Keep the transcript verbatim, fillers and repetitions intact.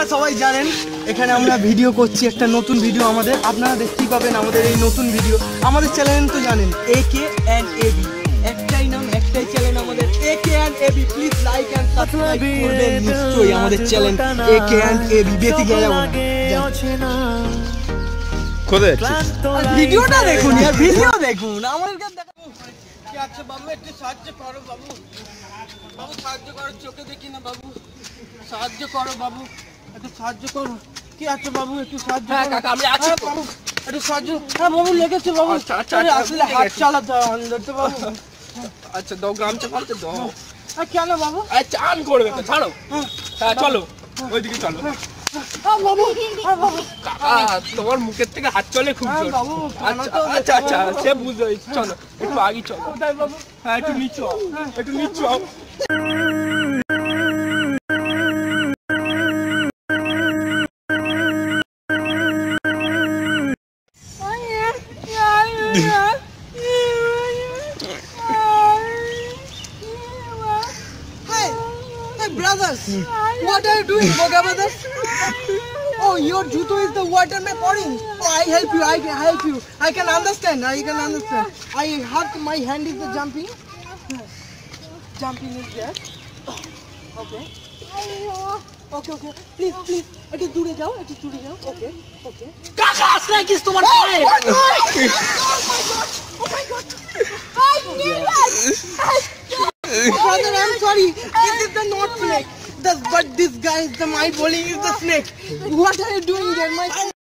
আপনারা সবাই জানেন এখানে আমরা ভিডিও করছি, একটা নতুন ভিডিও আমাদের, আপনারা দেখতেই পাবেন আমাদের এই নতুন ভিডিও। আমাদের চ্যানেল তো জানেন এ কে এন্ড এ বি, একটাই নাম একটাই চ্যানেল আমাদের A K and A B. Please like and subscribe করবেন নিশ্চয়ই আমাদের channel A K and A B. বেশি গেলে যাব না, কোথায় ভিডিওটা দেখুন, यार ভিডিও দেখুন, আমাদেরকে দেখাবো কি আছে। বাবু একটু সাহায্য করো বাবু, বাবু সাহায্য করো, চোখে দেখি না বাবু, সাহায্য করো বাবু, একটু সাহায্য করো। কি আছে বাবু একটু সাহায্য করো। কাকা আমি আছি বাবু, একটু সাহায্য। হ্যাঁ বাবু লেগেছে বাবু, আসলে হাত চালাতে হয় বাবু। আচ্ছা দাও, গামছা ফালতে দাও। হ্যাঁ কেন বাবু? আচ্ছা চান করবে তো ছাড়ো। হ্যাঁ চলো ওইদিকে চলো। তোমার মুখের থেকে হাত চলে খুব জোর। আচ্ছা আচ্ছা সে বুঝতে, চলো একটু আগে চলো। হ্যাঁ একটু নিচু একটু নিচু brothers, what are you doing, Boga brothers? Oh, your juto is the water may pouring. Oh, I help you, I can help you. I can understand, I can understand. I have my hand is the jumping. Jumping is there. Okay. Okay, okay. Please, please. It is dure jao, it is dure jao. Okay, okay. Kaka, snake is tomar pae. Oh my god! Oh my god! I knew it! Brother, I'm sorry. This is the not snake. The, but this guy is the my bowling is the snake. What are you doing there, my?